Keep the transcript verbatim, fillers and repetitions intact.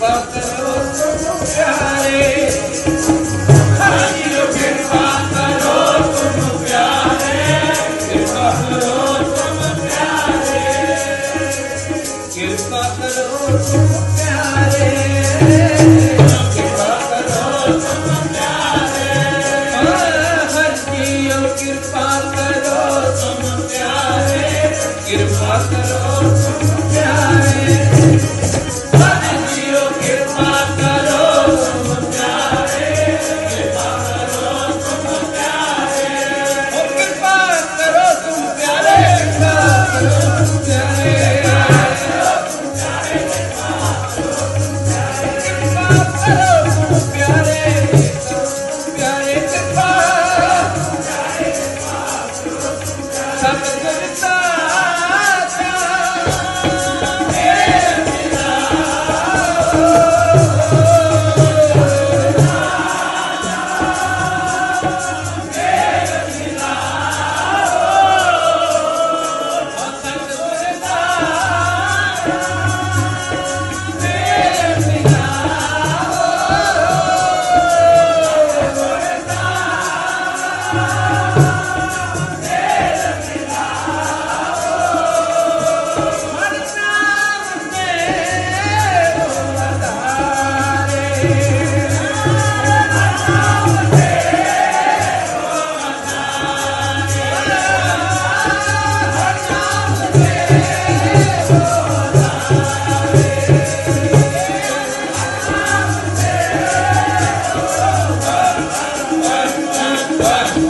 करो तुम प्यारे, हाजियो कृपा करो तुम प्यारे, कृपा करो तुम प्यारे, कृपा करो तुम प्यारे, कृपा करो तुम प्यारे, हाजियो कृपा करो तुम प्यारे, कृपा करो तुम प्यारे, हाजियो कृपा करो तुम प्यारे, कृपा करो तुम प्यारे, ओ कृपा करो तुम प्यारे, कृपा करो तुम प्यारे, कृपा करो तुम प्यारे, प्यारे कृपा सतगुर दाता मेरे पिता मेरे पिता सतगुर दाता मेरे पिता One,